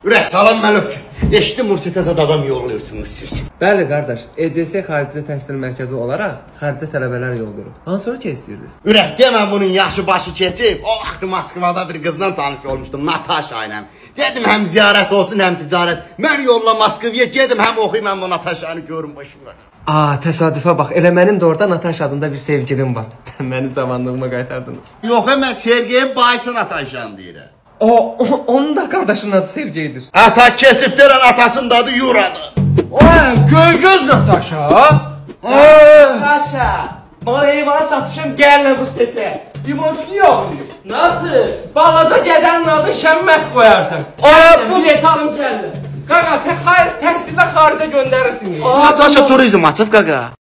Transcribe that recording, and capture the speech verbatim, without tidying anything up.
Ürək, salam Məlök. Eşitdim Mursetəzəd adam yollayırsınız siz. Bəli qardaş, E C S xarici təhsil mərkəzi olaraq xarici tələbələr yollayırıq. Hansı ölkə istəyirsiniz? Ürək, demə bunun yaşı başı keçib. O vaxt Moskvada bir qızla tanış olmuşdum, Natasha ilə. Dedim həm ziyarət olsun, həm ticarət. Mən yolla Moskvaya gedim, həm oxuyum, həm o Natashanı görüm başımda. Aa, təsadüfə bax, elə mənim də orada Natasha adında bir sevgilim var. Məni cavanlığıma qaytardınız. Yox, mən Sergeyin bayısı Natashanı deyirəm. O, o, onun da qardaşının adı Sergeydir. Ata keçib deyirən atasının adı Yuradır. Oy, Göygöz Natasha. Natasha, bana eyvanı satmışım, gəllə bu setə. Limonçunu yoxlayır. Nasıl? Balaca gedənin adı Şəmmət qoyarsan. Ay, bu bilet alım gəldi. Qaqa, tə xayır, təhsildə xaricə göndərirsin. Natasha turizm açıb qaqa.